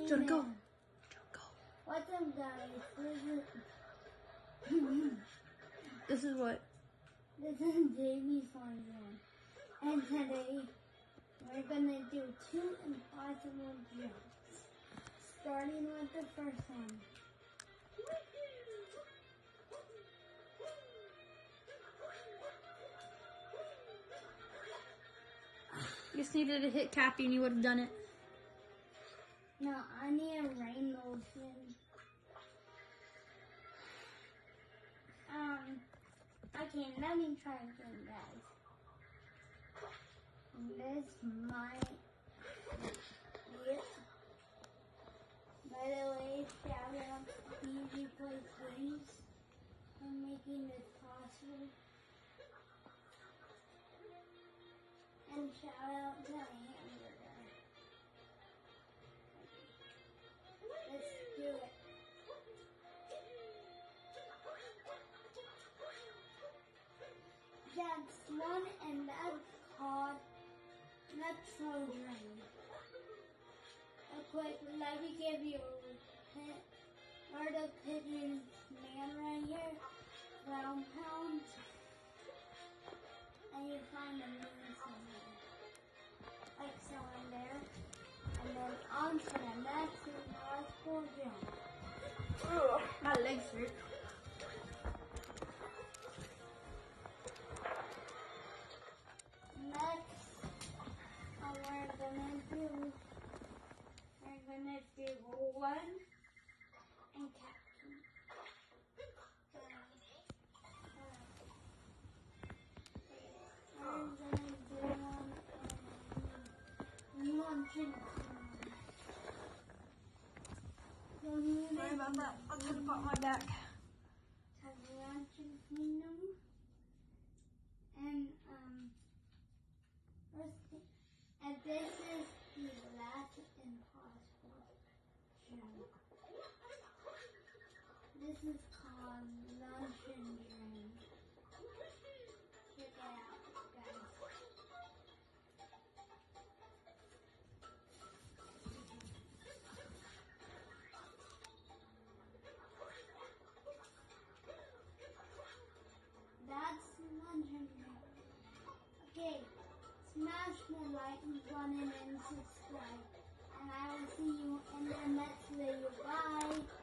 Jonah, go. man. Jonah, go. What's up, guys? This is what? This is Jamie's Fun, and today we're gonna do 2 impossible jumps. Starting with the first one. You just needed to hit Cappy and you would have done it. No, I need a rain motion. Okay, let me try again, guys. This might be it. By the way, shout out to Easy Play Games for making this possible. And shout out to Hamburger. Let's do it. That's one, and that's called Metrodram. Quick, let me give you a hint. Where the pigeon's man right here, ground pound, and you find a moon somewhere. Like someone there. And then on to the next impossible jump. Ugh, my legs hurt. Next, we're gonna do one and captain. We're gonna do launching. Sorry about that. I'll try to pop my back. Launching kingdom. And this is the last impossible jump. This is called Lunch and Drink. Check it out, guys. That's Lunch and Drink. Okay. Smash the like button and subscribe. And I will see you in the next video. Bye.